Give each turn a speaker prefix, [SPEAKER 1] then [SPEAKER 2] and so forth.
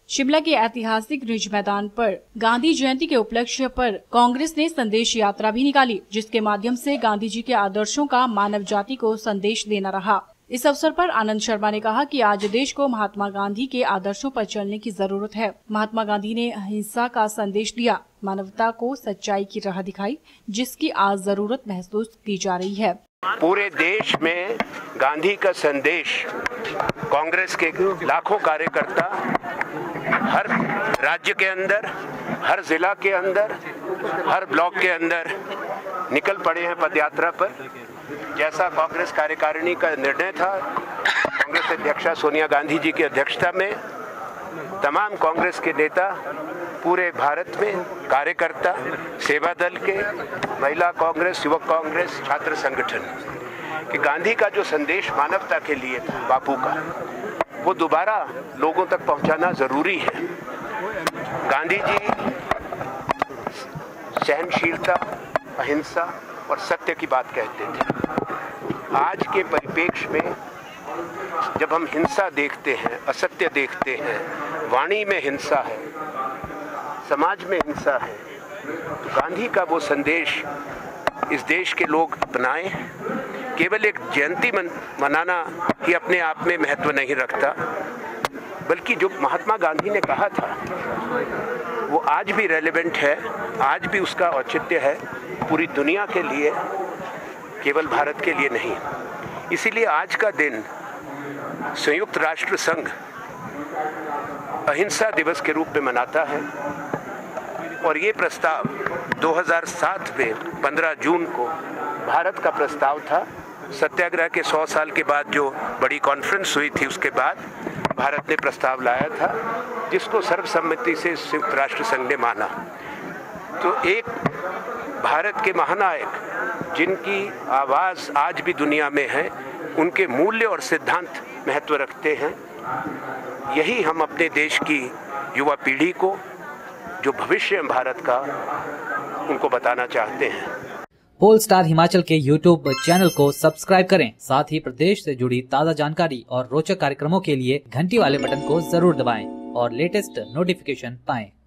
[SPEAKER 1] शिमला के ऐतिहासिक रिज मैदान पर गांधी जयंती के उपलक्ष्य पर कांग्रेस ने संदेश यात्रा भी निकाली, जिसके माध्यम से गांधी जी के आदर्शों का मानव जाति को संदेश देना रहा। इस अवसर पर आनंद शर्मा ने कहा कि आज देश को महात्मा गांधी के आदर्शों पर चलने की जरूरत है। महात्मा गांधी ने अहिंसा का संदेश दिया, मानवता को सच्चाई की राह दिखाई, जिसकी आज जरूरत महसूस की जा रही है।
[SPEAKER 2] पूरे देश में गांधी का संदेश कांग्रेस के लाखों कार्यकर्ता हर राज्य के अंदर, हर जिला के अंदर, हर ब्लॉक के अंदर निकल पड़े हैं पदयात्रा पर। जैसा कांग्रेस कार्यकारिणी का निर्णय था, कांग्रेस अध्यक्षा सोनिया गांधी जी की अध्यक्षता में तमाम कांग्रेस के नेता पूरे भारत में, कार्यकर्ता, सेवा दल के, महिला कांग्रेस, युवक कांग्रेस, छात्र संगठन, कि गांधी का जो संदेश मानवता के लिए था, बापू का, वो दोबारा लोगों तक पहुंचाना जरूरी है। गांधी जी सहनशीलता, अहिंसा और सत्य की बात कहते थे। आज के परिप्रेक्ष्य में जब हम हिंसा देखते हैं, असत्य देखते हैं, वाणी में हिंसा है, समाज में हिंसा है, तो गांधी का वो संदेश इस देश के लोग अपनाएं। केवल एक जयंती मनाना ही अपने आप में महत्व नहीं रखता, बल्कि जो महात्मा गांधी ने कहा था वो आज भी रेलेवेंट है, आज भी उसका औचित्य है पूरी दुनिया के लिए, केवल भारत के लिए नहीं। इसीलिए आज का दिन संयुक्त राष्ट्र संघ अहिंसा दिवस के रूप में मनाता है। और ये प्रस्ताव 2007 में 15 जून को भारत का प्रस्ताव था। सत्याग्रह के 100 साल के बाद जो बड़ी कॉन्फ्रेंस हुई थी, उसके बाद भारत ने प्रस्ताव लाया था, जिसको सर्वसम्मति से संयुक्त राष्ट्र संघ ने माना। तो एक भारत के महानायक जिनकी आवाज़ आज भी दुनिया में है, उनके मूल्य और सिद्धांत महत्व रखते हैं। यही हम अपने देश की युवा पीढ़ी को, जो भविष्य है भारत का, उनको बताना चाहते हैं।
[SPEAKER 3] पोल स्टार हिमाचल के YouTube चैनल को सब्सक्राइब करें। साथ ही प्रदेश से जुड़ी ताज़ा जानकारी और रोचक कार्यक्रमों के लिए घंटी वाले बटन को जरूर दबाएं और लेटेस्ट नोटिफिकेशन पाएं।